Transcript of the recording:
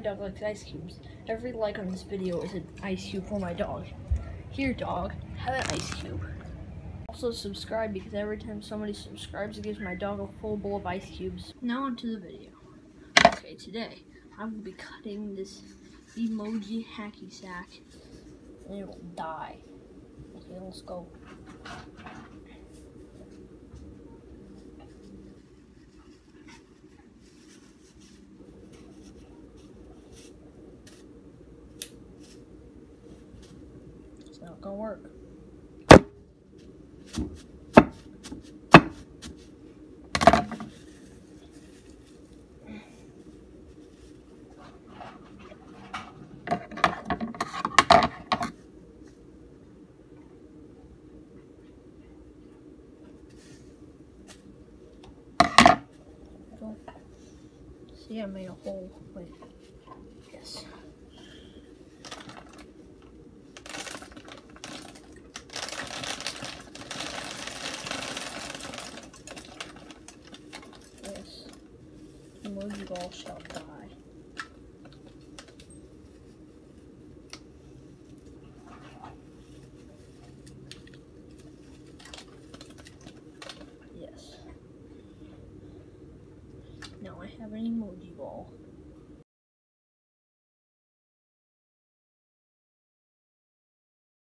dog likes ice cubes. Every like on this video is an ice cube for my dog. Here, dog, have an ice cube. Also subscribe, because every time somebody subscribes, it gives my dog a full bowl of ice cubes. Now onto the video. Okay, today I will be cutting this emoji hacky sack, and it will die. Okay, let's go. It's not gonna work. See, I made a hole. Wait. Yes. Yes. Emoji ball shall die. Yes. Now I have an emoji ball.